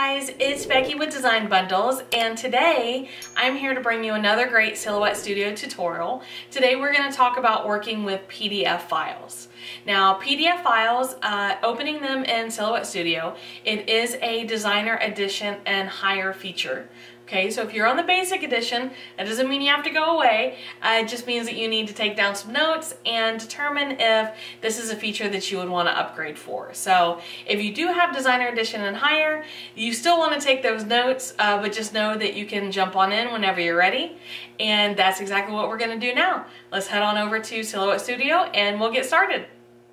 guys, it's Becky with Design Bundles, and today I'm here to bring you another great Silhouette Studio tutorial. Today we're going to talk about working with PDF files. Now PDF files, opening them in Silhouette Studio, it is a designer edition and higher feature. Okay, so if you're on the basic edition, that doesn't mean you have to go away. It just means that you need to take down some notes and determine if this is a feature that you would want to upgrade for. So if you do have designer edition and higher, you still want to take those notes, but just know that you can jump on in whenever you're ready. And that's exactly what we're going to do now. Let's head on over to Silhouette Studio and we'll get started.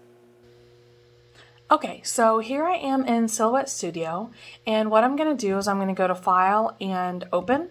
Okay, so here I am in Silhouette Studio, and what I'm going to do is I'm going to go to File and Open.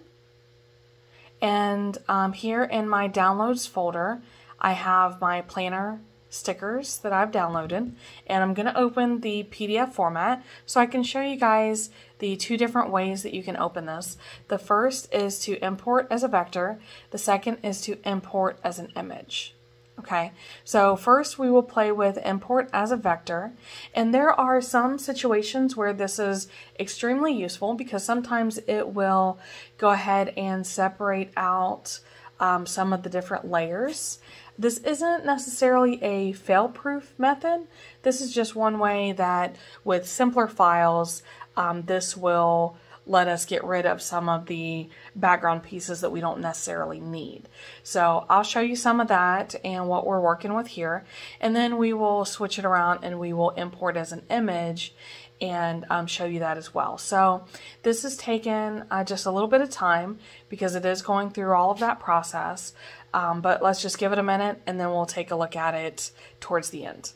And here in my Downloads folder, I have my planner stickers that I've downloaded, and I'm going to open the PDF format so I can show you guys the two different ways that you can open this. The first is to import as a vector, the second is to import as an image. Okay, so first we will play with import as a vector, and there are some situations where this is extremely useful because sometimes it will go ahead and separate out some of the different layers. This isn't necessarily a fail-proof method. This is just one way that with simpler files, this will let us get rid of some of the background pieces that we don't necessarily need. So I'll show you some of that and what we're working with here, and then we will switch it around and we will import as an image and show you that as well. So this has taken just a little bit of time because it is going through all of that process, but let's just give it a minute and then we'll take a look at it towards the end.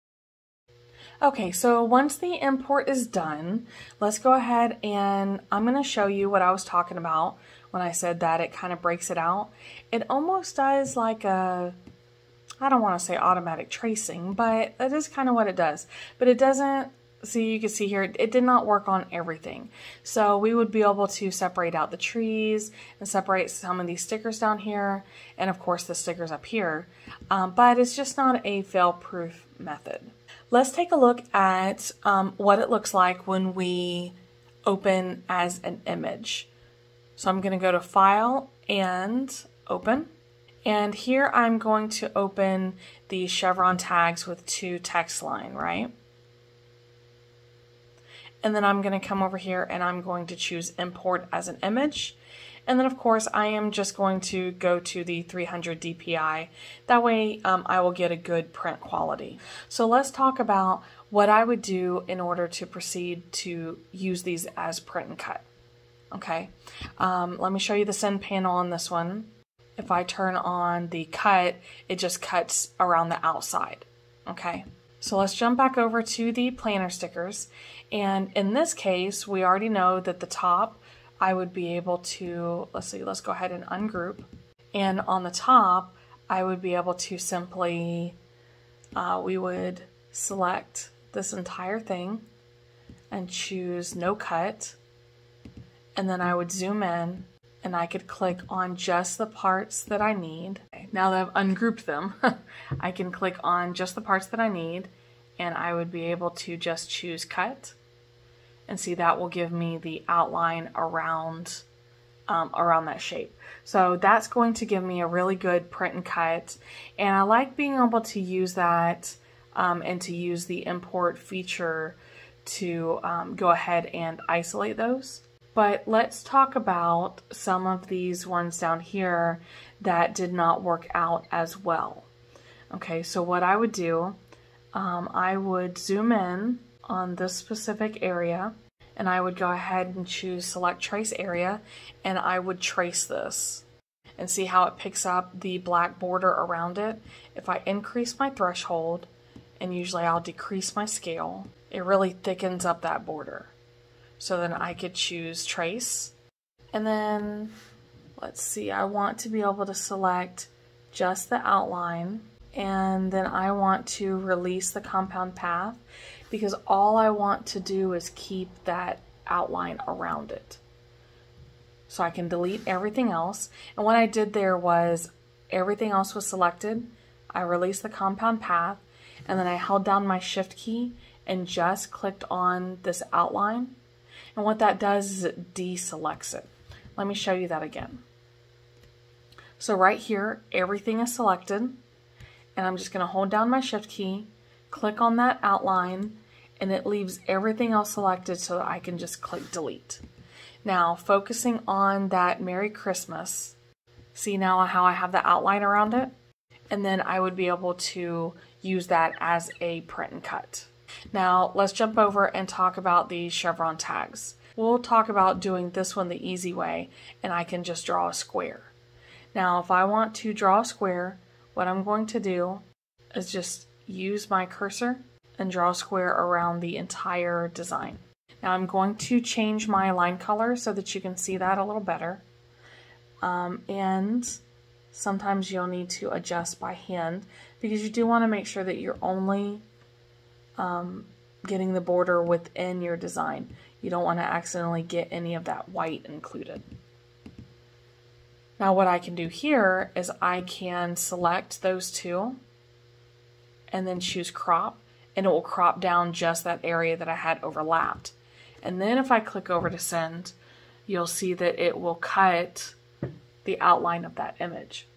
Okay, so once the import is done, let's go ahead and I'm going to show you what I was talking about when I said that it kind of breaks it out. It almost does like a, I don't want to say automatic tracing, but that is kind of what it does. But it doesn't, see, you can see here, it did not work on everything. So we would be able to separate out the trees and separate some of these stickers down here, and of course the stickers up here, but it's just not a fail-proof method. Let's take a look at what it looks like when we open as an image. So I'm going to go to File and Open. And here I'm going to open the chevron tags with two text line, right? And then I'm going to come over here and I'm going to choose Import as an image. And then of course I am just going to go to the 300 dpi. That way I will get a good print quality. So let's talk about what I would do in order to proceed to use these as print and cut. Okay, let me show you the send panel on this one. If I turn on the cut, it just cuts around the outside. Okay, so let's jump back over to the planner stickers. And in this case, we already know that the top I would be able to, let's go ahead and ungroup. And on the top, I would be able to simply, we would select this entire thing and choose no cut. And then I would zoom in and I could click on just the parts that I need. Okay, now that I've ungrouped them, I can click on just the parts that I need and I would be able to just choose cut. And see, that will give me the outline around that shape. So that's going to give me a really good print and cut. And I like being able to use that and to use the import feature to go ahead and isolate those. But let's talk about some of these ones down here that did not work out as well. Okay, so what I would do, I would zoom in on this specific area and I would go ahead and choose select trace area and I would trace this and see how it picks up the black border around it. If I increase my threshold, and usually I'll decrease my scale, it really thickens up that border. So then I could choose trace, and then let's see, I want to be able to select just the outline, and then I want to release the compound path because all I want to do is keep that outline around it. So I can delete everything else. And what I did there was everything else was selected. I released the compound path and then I held down my shift key and just clicked on this outline. And what that does is it deselects it. Let me show you that again. So right here, everything is selected, and I'm just going to hold down my Shift key, click on that outline, and it leaves everything else selected so that I can just click delete. Now, focusing on that Merry Christmas, see now how I have the outline around it? And then I would be able to use that as a print and cut. Now, let's jump over and talk about the chevron tags. We'll talk about doing this one the easy way, and I can just draw a square. Now, if I want to draw a square, what I'm going to do is just use my cursor and draw a square around the entire design. Now I'm going to change my line color so that you can see that a little better. And sometimes you'll need to adjust by hand because you do want to make sure that you're only getting the border within your design. You don't want to accidentally get any of that white included. Now what I can do here is I can select those two and then choose crop, and it will crop down just that area that I had overlapped. And then if I click over to send, you'll see that it will cut the outline of that image.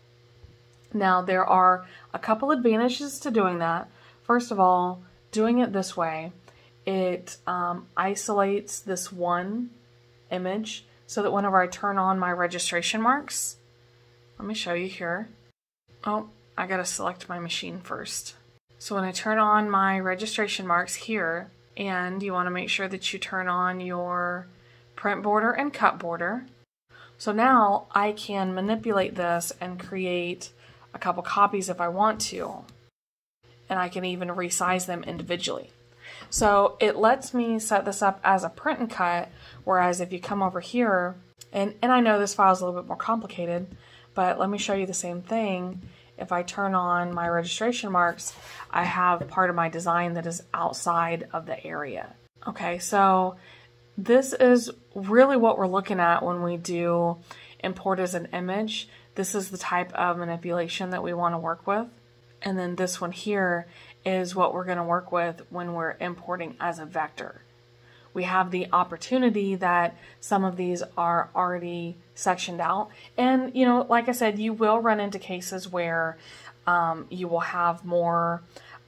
Now there are a couple advantages to doing that. First of all, doing it this way, it isolates this one image so that whenever I turn on my registration marks, let me show you here. Oh, I gotta select my machine first. So when I turn on my registration marks here, and you want to make sure that you turn on your print border and cut border. So now I can manipulate this and create a couple copies if I want to. And I can even resize them individually. So it lets me set this up as a print and cut, whereas if you come over here, and I know this file is a little bit more complicated, but let me show you the same thing. If I turn on my registration marks, I have part of my design that is outside of the area. Okay, so this is really what we're looking at when we do import as an image. This is the type of manipulation that we want to work with. And then this one here is what we're going to work with when we're importing as a vector. We have the opportunity that some of these are already sectioned out. And, you know, like I said, you will run into cases where you will have more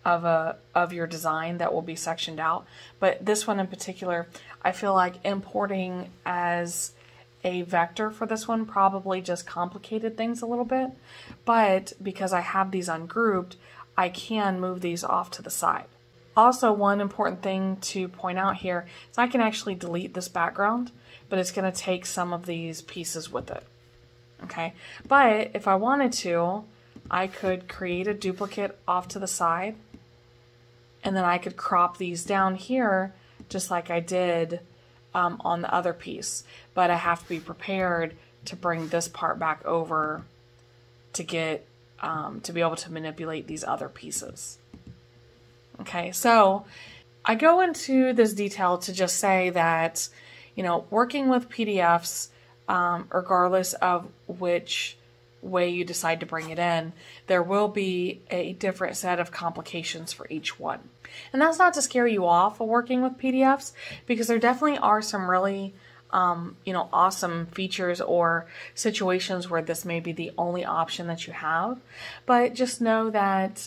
of your design that will be sectioned out. But this one in particular, I feel like importing as a vector for this one probably just complicated things a little bit. But because I have these ungrouped, I can move these off to the side. Also, one important thing to point out here is I can actually delete this background, but it's going to take some of these pieces with it. Okay, but if I wanted to, I could create a duplicate off to the side, and then I could crop these down here just like I did on the other piece. But I have to be prepared to bring this part back over to get to be able to manipulate these other pieces. Okay, so I go into this detail to just say that, you know, working with PDFs, regardless of which way you decide to bring it in, there will be a different set of complications for each one. And that's not to scare you off of working with PDFs, because there definitely are some really, you know, awesome features or situations where this may be the only option that you have. But just know that,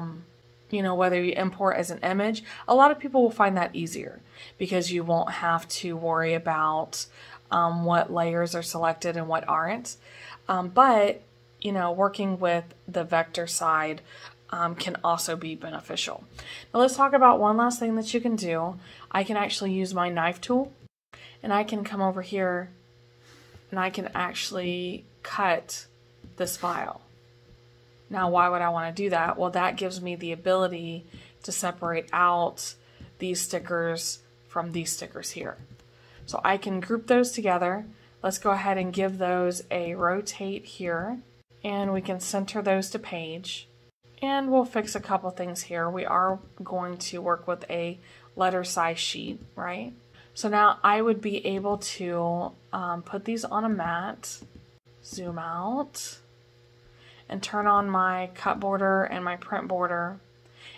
you know, whether you import as an image, a lot of people will find that easier because you won't have to worry about what layers are selected and what aren't. But, you know, working with the vector side can also be beneficial. Now let's talk about one last thing that you can do. I can actually use my knife tool, and I can come over here and I can actually cut this file. Now, why would I want to do that? Well, that gives me the ability to separate out these stickers from these stickers here. So I can group those together. Let's go ahead and give those a rotate here, and we can center those to page. And we'll fix a couple things here. We are going to work with a letter size sheet, right? So now I would be able to put these on a mat, zoom out, and turn on my cut border and my print border.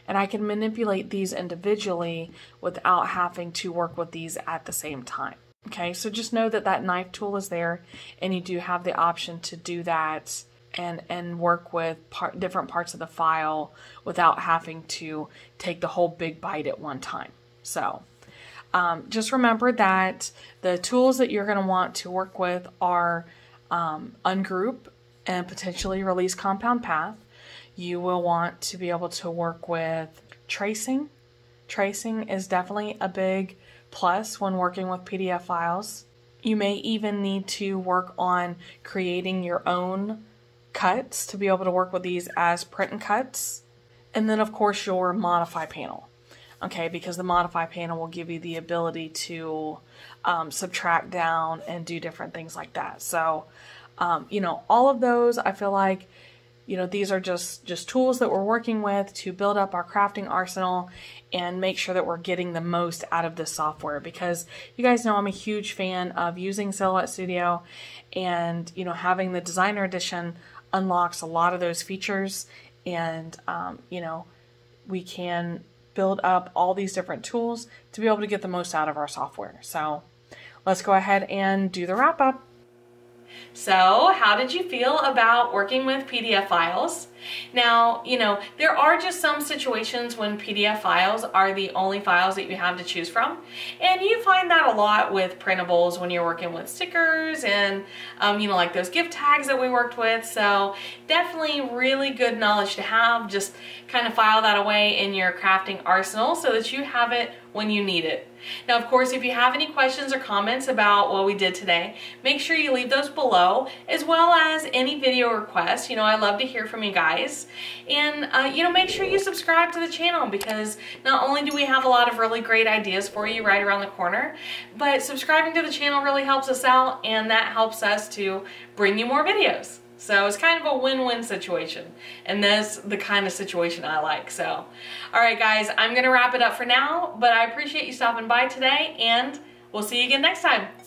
And I can manipulate these individually without having to work with these at the same time. Okay, so just know that that knife tool is there, and you do have the option to do that and work with different parts of the file without having to take the whole big bite at one time. So just remember that the tools that you're going to want to work with are ungroup and potentially release compound path. You will want to be able to work with tracing. Tracing is definitely a big plus when working with PDF files. You may even need to work on creating your own cuts to be able to work with these as print and cuts. And then of course your modify panel. Okay, because the modify panel will give you the ability to subtract down and do different things like that. So, you know, all of those, I feel like, you know, these are just tools that we're working with to build up our crafting arsenal and make sure that we're getting the most out of this software, because you guys know I'm a huge fan of using Silhouette Studio, and, you know, having the Designer Edition unlocks a lot of those features, and, you know, we can build up all these different tools to be able to get the most out of our software. So let's go ahead and do the wrap up. So how did you feel about working with PDF files? Now, you know, there are just some situations when PDF files are the only files that you have to choose from. And you find that a lot with printables when you're working with stickers and, you know, like those gift tags that we worked with. So definitely really good knowledge to have. Just kind of file that away in your crafting arsenal so that you have it when you need it. Now, of course, if you have any questions or comments about what we did today, make sure you leave those below, as well as any video requests. You know, I love to hear from you guys. And, you know, make sure you subscribe to the channel, because not only do we have a lot of really great ideas for you right around the corner, but subscribing to the channel really helps us out, and that helps us to bring you more videos. So it's kind of a win-win situation, and that's the kind of situation I like. So, all right, guys, I'm going to wrap it up for now, but I appreciate you stopping by today, and we'll see you again next time.